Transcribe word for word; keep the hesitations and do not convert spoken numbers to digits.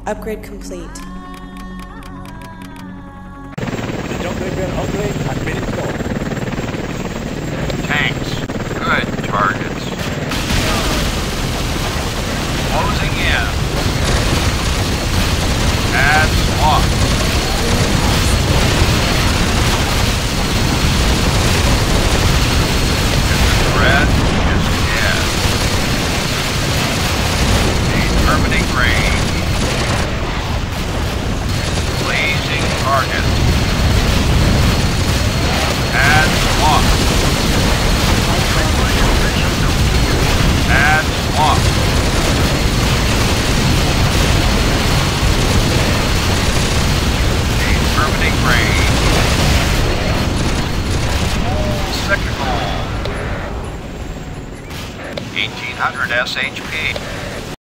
Upgrade complete. The jungle upgrade has been installed. Tanks. Good targets. Closing in. Ads locked. Red is dead. Determining range. Blazing target. Ads locked. Ads locked. Determining range. Second goal. eighteen hundred S H P.